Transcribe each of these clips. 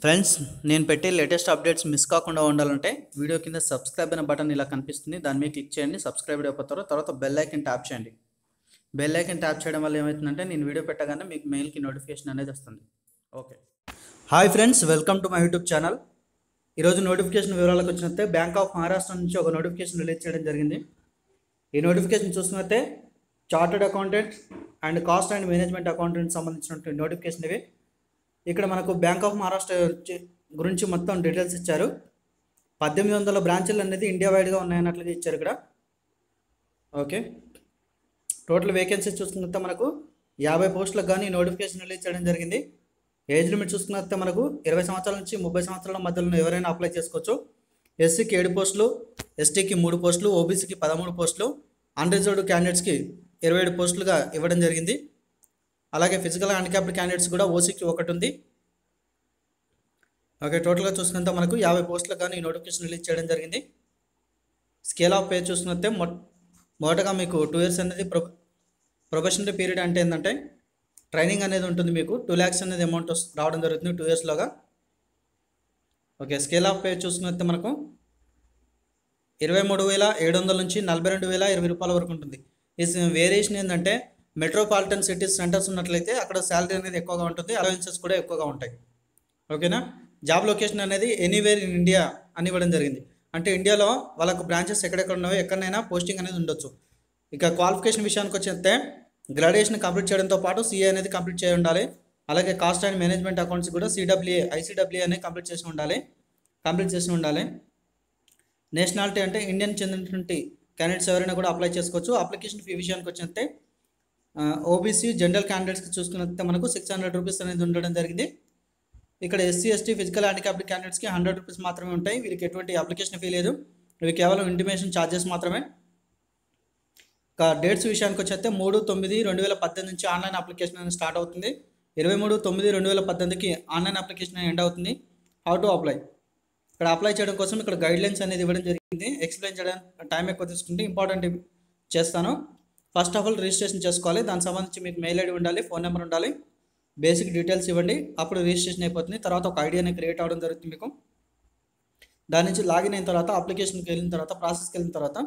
Friends, నేను పెట్టే latest updates miss కాకుండా ఉండాలంటే వీడియో కింద సబ్స్క్రైబ్ అనే బటన్ ఇలా కనిపిస్తుంది. దాని మీద క్లిక్ చేయండి. సబ్స్క్రైబ్ అయిపోతారు. తర్వాత బెల్ ఐకన్ ట్యాప్ చేయండి. బెల్ ఐకన్ ట్యాప్ చేయడం వల్ల ఏమవుతుందంటే నేను వీడియో పెట్టగానే మీకు మెయిల్కి నోటిఫికేషన్ అనేది వస్తుంది. Okay. Hi friends, welcome to my YouTube channel. ఈరోజు నోటిఫికేషన్ వివరాలకు వచ్చినట్టే బ్యాంక్ ఆఫ్ మహారాష్ట్ర నుంచి ఒక నోటిఫికేషన్ రిలీజ్ చేయడం జరిగింది. ఈ నోటిఫికేషన్ చూసినట్టే chartered accountant and cost and management accountant సంబంధించినటువంటి నోటిఫికేషన్ ఇవి. ఇక్కడ మనకు బ్యాంక్ ఆఫ్ మహారాష్ట్ర గురించి మొత్తం డీటెయిల్స్ ఇచ్చారు. 1800 బ్రాంచ్లు అనేది ఇండియా వైడ్గా ఉన్నాయన్నట్లుగా ఇచ్చారు ఇక్కడ. ఓకే. టోటల్ వేకెన్సీస్ చూసుకుంటే మనకు 50 పోస్టులకు కానీ నోటిఫికేషన్ రిలీజ్ చేయడం జరిగింది. ఏజ్ లిమిట్ చూసుకున్నట్టే మనకు 20 సంవత్సరాల నుంచి 30 సంవత్సరాల మధ్యలో ఎవరైనా అప్లై చేసుకోవచ్చు. ఎస్సీకి 7 పోస్టులు, ఎస్టీకి 3 పోస్టులు, ఓబీసీకి 13 పోస్టులు, అన్రిజర్వ్డ్ క్యాండిడేట్స్కి 27 పోస్టులుగా ఇవ్వడం జరిగింది. అలాగే ఫిజికల్ హ్యాండిక్యాప్డ్ క్యాండిడేట్స్ కూడా ఓసీకి 1 ఉంది. ఓకే. టోటల్గా చూసుకుంటే మనకు 50 పోస్టులకు కానీ నోటిఫికేషన్ రిలీజ్ చేయడం జరిగింది. స్కేల్ ఆఫ్ పే చూసుకుంటే మొదటగా మీకు 2 years అనేది ప్రొబేషనరీ పీరియడ్ అంటే ఏంటంటే ట్రైనింగ్ అనేది ఉంటుంది. మీకు 2 lakhs అనేది అమౌంట్ రావడం జరుగుతుంది 2 yearsలోగా. ఓకే. స్కేల్ ఆఫ్ పే చూసుకుంటే మనకు 23,700 నుంచి 42,020 రూపాయల వరకు ఉంటుంది. ఈ వేరియేషన్ ఏంటంటే మెట్రోపాలిటన్ సిటీస్ సెంటర్స్ ఉన్నట్లయితే అక్కడ శాలరీ అనేది ఎక్కువగా ఉంటుంది, అలవెన్సెస్ కూడా ఎక్కువగా ఉంటాయి. ఓకేనా. జాబ్ లొకేషన్ అనేది ఎనీవేర్ ఇన్ ఇండియా అని ఇవ్వడం జరిగింది. అంటే ఇండియాలో వాళ్ళకు బ్రాంచెస్ ఎక్కడెక్కడ ఉన్నాయో ఎక్కడైనా పోస్టింగ్ అనేది ఉండొచ్చు. ఇక క్వాలిఫికేషన్ విషయానికి వచ్చేస్తే గ్రాడ్యుయేషన్ కంప్లీట్ చేయడంతో పాటు సిఏ అనేది కంప్లీట్ చేసి ఉండాలి. అలాగే కాస్ట్ అండ్ మేనేజ్మెంట్ అకౌంట్స్ కూడా ఐసీడబ్ల్యూఏ అనేది కంప్లీట్ చేసి ఉండాలి. నేషనాలిటీ అంటే ఇండియన్ చెందినటువంటి క్యాండిడేట్స్ ఎవరైనా కూడా అప్లై చేసుకోవచ్చు. అప్లికేషన్ ఫీ విషయానికి వచ్చేస్తే ఓబీసీ జనరల్ క్యాండిడేట్స్కి చూసుకున్నట్టే మనకు 600 రూపీస్ అనేది ఉండడం జరిగింది. ఇక్కడ ఎస్సీ ఎస్టీ ఫిజికల్ హ్యాండిక్యాప్డ్ క్యాండిడేట్స్కి 100 రూపీస్ మాత్రమే ఉంటాయి. వీరికి ఎటువంటి అప్లికేషన్ ఫీ లేదు. ఇవి కేవలం ఇంటిమేషన్ ఛార్జెస్ మాత్రమే. ఇక డేట్స్ విషయానికి వచ్చేస్తే 3/9/2018 నుంచి ఆన్లైన్ అప్లికేషన్ అనేది స్టార్ట్ అవుతుంది. 23/9/2018కి ఆన్లైన్ అప్లికేషన్ ఎండ్ అవుతుంది. హౌ టు అప్లై, ఇక్కడ అప్లై చేయడం కోసం ఇక్కడ గైడ్లైన్స్ అనేది ఇవ్వడం జరిగింది. ఎక్స్ప్లెయిన్ చేయడానికి టైం ఎక్కువ తీసుకుంటే ఇంపార్టెంట్ చేస్తాను. ఫస్ట్ ఆఫ్ ఆల్ రిజిస్ట్రేషన్ చేసుకోవాలి. దానికి సంబంధించి మీకు మెయిల్ ఐడి ఉండాలి, ఫోన్ నెంబర్ ఉండాలి, బేసిక్ డీటెయిల్స్ ఇవ్వండి. అప్పుడు రిజిస్ట్రేషన్ అయిపోతుంది. తర్వాత ఒక ఐడి అనేది క్రియేట్ అవ్వడం జరుగుతుంది మీకు. దాని నుంచి లాగిన్ అయిన తర్వాత అప్లికేషన్కి వెళ్ళిన తర్వాత ప్రాసెస్కి వెళ్ళిన తర్వాత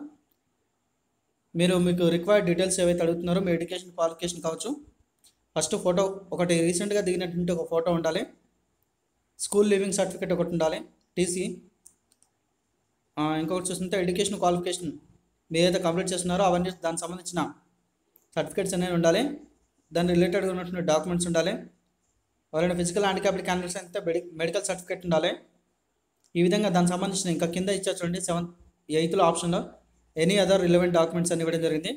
మీకు రిక్వైర్డ్ డీటెయిల్స్ ఏవైతే అడుగుతున్నారో మీ ఎడ్యుకేషన్ క్వాలిఫికేషన్ కావచ్చు. ఫస్ట్ ఫోటో ఒకటి రీసెంట్గా దిగినటువంటి ఒక ఫోటో ఉండాలి. స్కూల్ లీవింగ్ సర్టిఫికేట్ ఒకటి ఉండాలి, టీసీ. ఇంకొకటి చూస్తుంటే ఎడ్యుకేషన్ క్వాలిఫికేషన్ మీరు ఏదైతే కంప్లీట్ చేస్తున్నారో అవన్నీ దానికి సంబంధించిన సర్టిఫికేట్స్ అనేవి ఉండాలి. దాని రిలేటెడ్గా ఉన్నటువంటి డాక్యుమెంట్స్ ఉండాలి. ఎవరైనా ఫిజికల్ హ్యాండిక్యాప్డ్ క్యాండిడేట్స్ అయితే మెడికల్ సర్టిఫికేట్ ఉండాలి. ఈ విధంగా దానికి సంబంధించిన ఇంకా కింద ఇచ్చా చూడండి 8th ఆప్షన్లో ఎనీ అదర్ రిలవెంట్ డాక్యుమెంట్స్ అని ఇవ్వడం జరిగింది.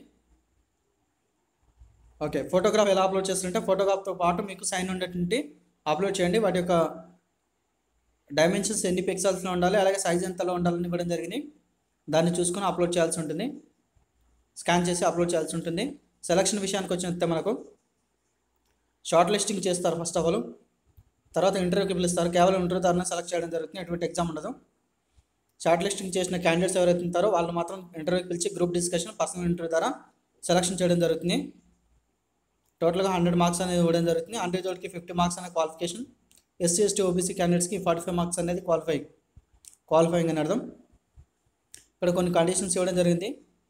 ఓకే. ఫోటోగ్రాఫ్ ఎలా అప్లోడ్ చేస్తారంటే ఫోటోగ్రాఫ్తో పాటు మీకు సైన్ ఉండేటువంటి అప్లోడ్ చేయండి. వాటి యొక్క డైమెన్షన్స్ ఎన్ని పిక్సెల్స్లో ఉండాలి, అలాగే సైజ్ ఎంతలో ఉండాలని ఇవ్వడం జరిగింది. దాన్ని చూసుకొని అప్లోడ్ చేయాల్సి ఉంటుంది. స్కాన్ చేసి అప్లోడ్ చేయాల్సి ఉంటుంది. సెలక్షన్ విషయానికి వచ్చినట్టే మనకు షార్ట్ లిస్టింగ్ చేస్తారు ఫస్ట్ ఆఫ్ ఆల్. తర్వాత ఇంటర్వ్యూకి పిలుస్తారు. కేవలం ఇంటర్వ్యూ ద్వారా సెలెక్ట్ చేయడం జరుగుతుంది. ఎటువంటి ఎగ్జామ్ ఉండదు. షార్ట్ లిస్టింగ్ చేసిన క్యాండిడేట్స్ ఎవరైతే ఉంటారో వాళ్ళు మాత్రం ఇంటర్వ్యూకి పిలిచి గ్రూప్ డిస్కషన్, పర్సనల్ ఇంటర్వ్యూ ద్వారా సెలక్షన్ చేయడం జరుగుతుంది. టోటల్గా 100 మార్క్స్ అనేది ఇవ్వడం జరుగుతుంది. అన్రిజర్వ్డ్కి 50 మార్క్స్ అనే క్వాలిఫికేషన్, ఎస్సీ ఎస్టీ ఓబీసీ క్యాండిడేట్స్కి 45 మార్క్స్ అనేది క్వాలిఫైయింగ్ అని అర్థం. ఇక్కడ కొన్ని కండిషన్స్ ఇవ్వడం జరిగింది.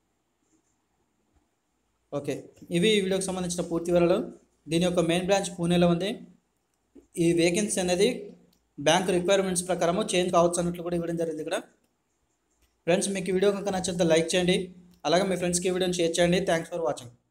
ఓకే. ఇవి ఈ వీడియోకి సంబంధించిన పూర్తి వివరాలు. దీని యొక్క మెయిన్ బ్రాంచ్ పూణేలో ఉంది. ఈ వేకెన్సీ అనేది బ్యాంక్ రిక్వైర్మెంట్స్ ప్రకారము చేంజ్ కావచ్చు అన్నట్లు కూడా ఇవ్వడం జరిగింది ఇక్కడ. ఫ్రెండ్స్, మీకు ఈ వీడియో కనుక నచ్చితే లైక్ చేయండి. అలాగే మీ ఫ్రెండ్స్కి ఈ వీడియోని షేర్ చేయండి. Thanks for watching.